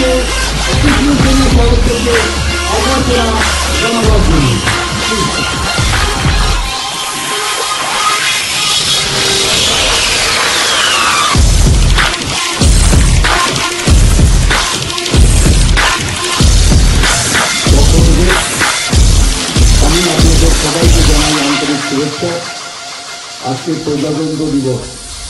সবাইকে জানাই আন্তরিক শুভেচ্ছা। আজকে প্রজাতন্ত্র দিবস।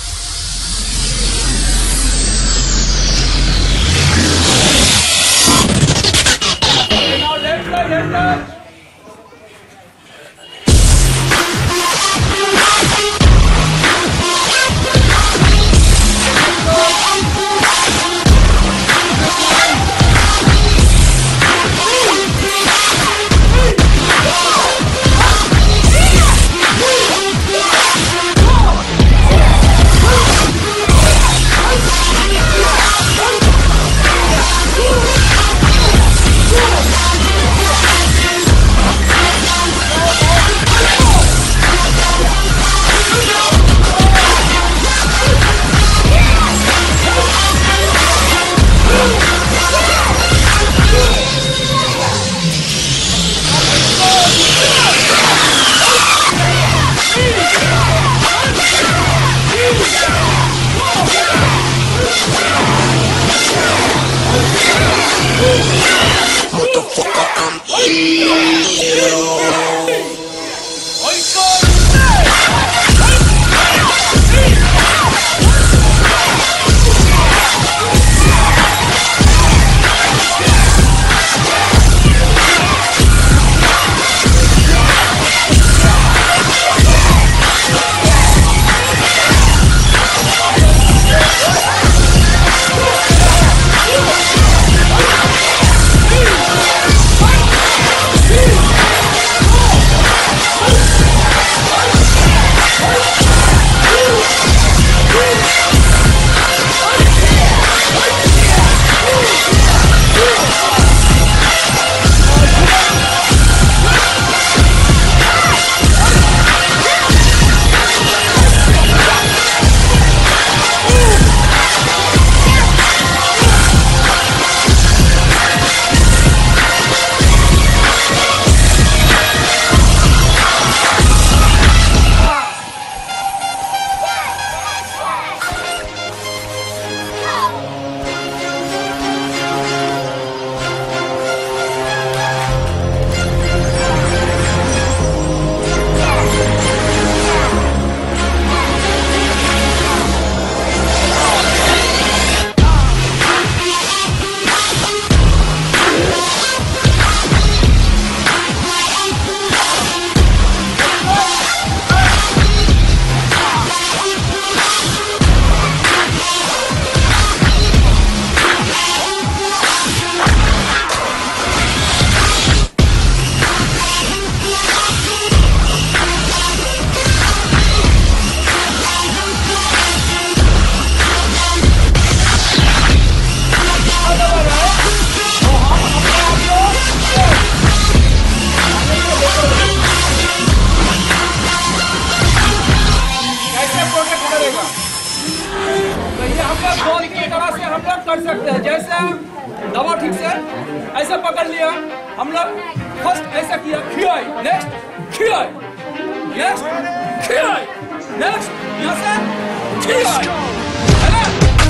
कर सकते हैं। जैसे दवा ठीक से ऐसे पकड़ लिया, हम लोग फर्स्ट ऐसा किया, खियाई, नेक्स्ट खियाई, नेक्स्ट खियाई, नेक्स्ट यहाँ से खियाई, है ना?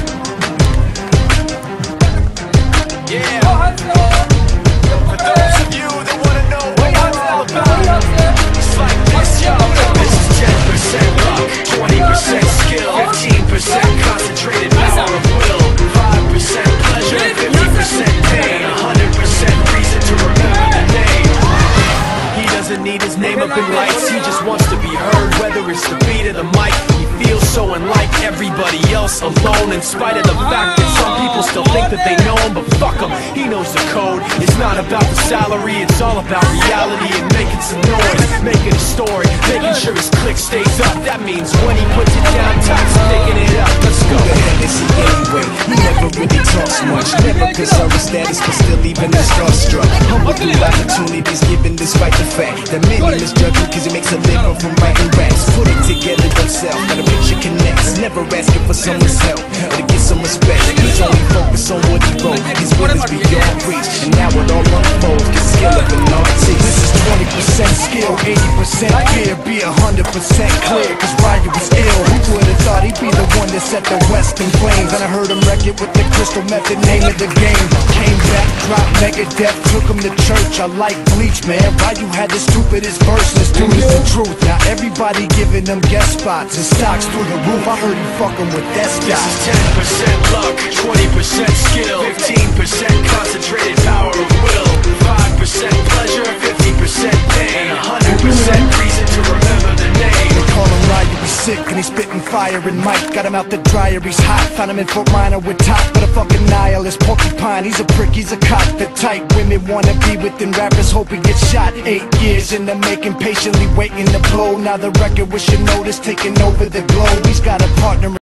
For those of you that want to know what I'm all about, it's like this, yo. This is 10% luck, 20% skill, 15% concentrated power of will, 5% pleasure, 50% pain, 100% reason to remember the name. He doesn't need his name up in lights, he just wants to be heard, whether it's the beat of the mic. He feels so unlike everybody else, alone, in spite of the fact that some people still think that they know him, but fuck him, he knows the code. It's not about the salary, it's all about reality and making some noise, making a story, making sure his click stays up. That means when he puts it down, Tops picking it up. Let's go. Who the hell is he anyway? He never really talks much, never concerned with status, but still even is starstruck. Humble through opportunities given despite the fact that many misjudge him cause he makes a living from writing raps. Put it together himself, got a picture connects, never asking for someone's help or to get some respect. He's only focus on what he wrote. His will is beyond reach, and now it all unfolds. The skill of an artist. This is 20% skill, 80% fear. Be 100% clear, cause Ryu was ill. Who would've thought he'd be the one that set the West in flames? And I heard him wreck it with the crystal method, name of the game. Came back, dropped Megadeth, took him to church. I like Bleach, man. Ryu had the stupidest verse, this dude is the truth. Now everybody giving them guest spots and stocks through the roof. I heard he fucking with that This stock. is 10% luck, 20% skill, 15% concentrated power of will, 5% pleasure, 50% pain, and 100% reason to remember the name. They call him Ryu, he's sick and he's spitting fire. And Mike got him out the dryer, he's hot. Found him in Fort Minor with top, but a fucking nihilist porcupine. He's a prick, he's a cop. The type women wanna be within rappers, hope he gets shot. 8 years in the making, patiently waiting to blow. Now the record with your notice taking over the globe. He's got a partner